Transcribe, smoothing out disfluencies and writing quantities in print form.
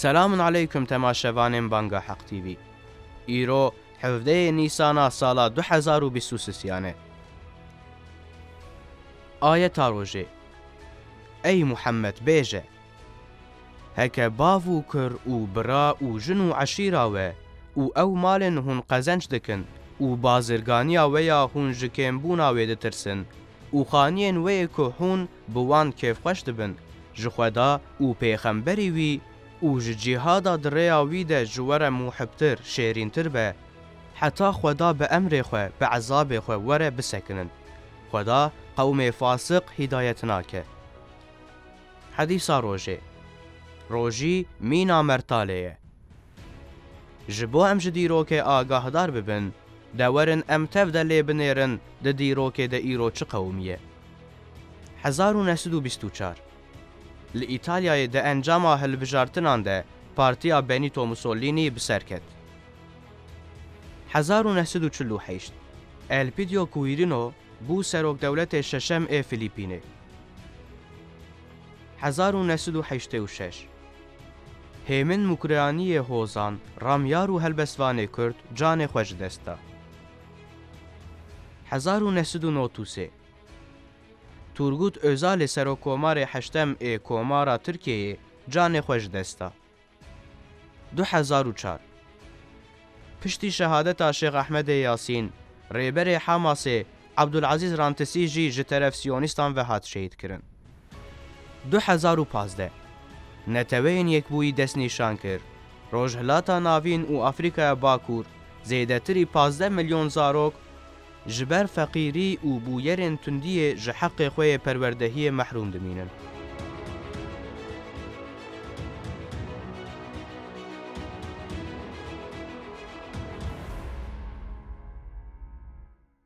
سلام علیکم تماشاوانین بانگا حق تیوی. ایرو 17 نیسان سال 2023. آیت روژه. ای محمد بیجه هکا باو کر او برا او جنو عشیراوه او مالن هون قزنج دکن او بازرگانیا ویا هون جکیم بوناوه دترسن او خانین وی که هون بوان کیف خوش دبن جخودا او پیغمبری وی او جهادا دریا وی ده جوره محبتر شیرین تر به حتی خدا به امر خو به عذاب خو وره بسکنن خدا قوم فاسق هدایت ناکه. حدیثا روژه. روژی مینا مرتاله جبو ام جدیروکه آگاهدار ببن دورن ام تفدلی بنیرن ده دیروکه ده ایرو چه قومیه. 1924 لإيطاليا ده انجام هلبجارتنان ده پارتیا بنیتو موسولینی بسرکت. 1948 الپیدیو کویرینو بو سروک دولت ششم فیلیپینه. 1986 هیمن مکریانی هوزان رامیار و هلبسوان کرد جان خوش دستا. 1993 تورگوت özal سروکومار هشتم کومارا ترکیه جان خوش دستا. 2004 پشتی شهادت شیخ احمد یاسین ریبر حماس عبدالعزیز رانتسی جی جطرف سیونیستان و هات شهید کرن. 2015 نتوین یک بوی دست نیشان کرد روجهلاتا ناوین و افریقا باکور زیدتری 15 میلیون زاروک جبر فقیری و بویرین تندی جحق خوی پروردهی محروم دمینن.